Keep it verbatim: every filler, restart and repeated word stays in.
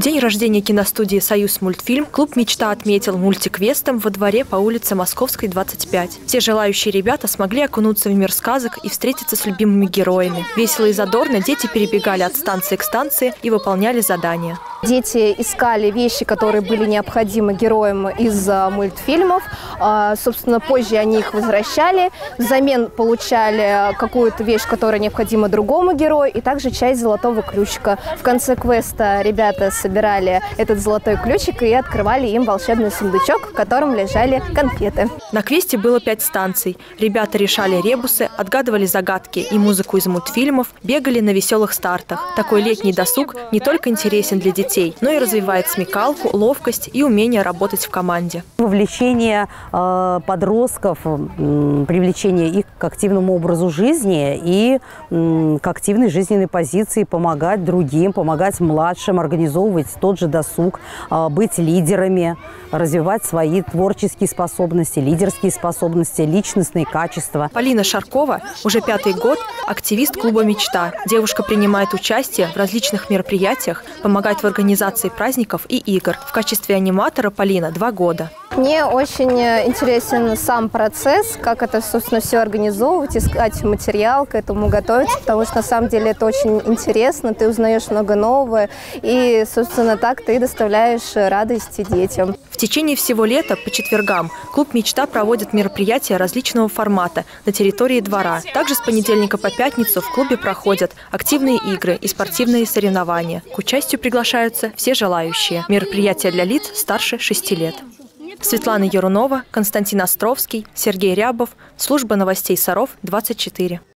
день рождения киностудии «Союз мультфильм» клуб «Мечта» отметил мультиквестом во дворе по улице Московской, двадцать пять. Все желающие ребята смогли окунуться в мир сказок и встретиться с любимыми героями. Весело и задорно дети перебегали от станции к станции и выполняли задания. Дети искали вещи, которые были необходимы героям из мультфильмов. Собственно, позже они их возвращали. Взамен получали какую-то вещь, которая необходима другому герою, и также часть золотого ключика. В конце квеста ребята собирали этот золотой ключик и открывали им волшебный сундучок, в котором лежали конфеты. На квесте было пять станций. Ребята решали ребусы, отгадывали загадки и музыку из мультфильмов, бегали на веселых стартах. Такой летний досуг не только интересен для детей, но и развивает смекалку, ловкость и умение работать в команде. Вовлечение э, подростков, э, привлечение их к активному образу жизни и э, к активной жизненной позиции, помогать другим, помогать младшим, организовывать тот же досуг, э, быть лидерами, развивать свои творческие способности, лидерские способности, личностные качества. Полина Шаркова уже пятый год активист клуба «Мечта». Девушка принимает участие в различных мероприятиях, помогает в организации праздников и игр. В качестве аниматора Полина два года. Мне очень интересен сам процесс, как это, собственно, все организовывать, искать материал, к этому готовиться, потому что на самом деле это очень интересно, ты узнаешь много нового, и, собственно, так ты доставляешь радости детям. В течение всего лета по четвергам клуб «Мечта» проводит мероприятия различного формата на территории двора. Также с понедельника по пятницу в клубе проходят активные игры и спортивные соревнования. К участию приглашаются все желающие. Мероприятия для лиц старше шести лет. Светлана Ярунова, Константин Островский, Сергей Рябов. Служба новостей Саров, двадцать четыре.